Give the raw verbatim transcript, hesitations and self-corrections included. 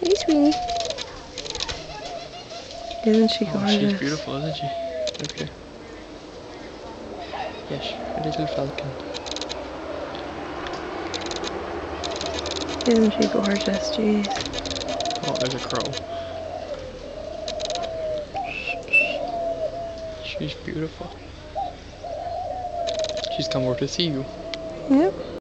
Hey, sweetie. Isn't she Oh, gorgeous? she's beautiful, isn't she? Okay. Yes, a little falcon. Isn't she gorgeous? Jeez. Oh, there's a crow. She's beautiful. She's come over to see you. Yep.